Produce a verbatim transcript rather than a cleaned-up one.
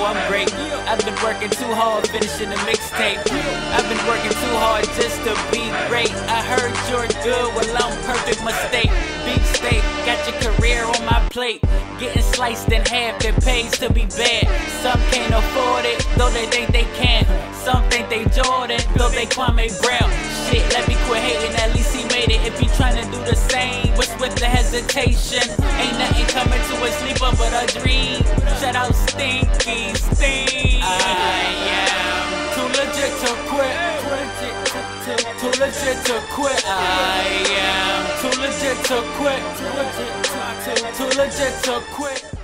I'm great. I've been working too hard, finishing the mixtape. I've been working too hard just to be great. I heard you're good, well I'm perfect, mistake. Beef steak, got your career on my plate. Getting sliced in half, that pays to be bad. Some can't afford it, though they think they can. Some think they Jordan, though they Kwame Brown. Shit, let me quit hating, at least he made it. If you tryna do the same, what's with the hesitation? Ain't nothing coming to a sleeper but a dream. Shout out Stinky Steve. I am too legit to quit. Too legit to quit. I am too legit to quit. Too legit to quit.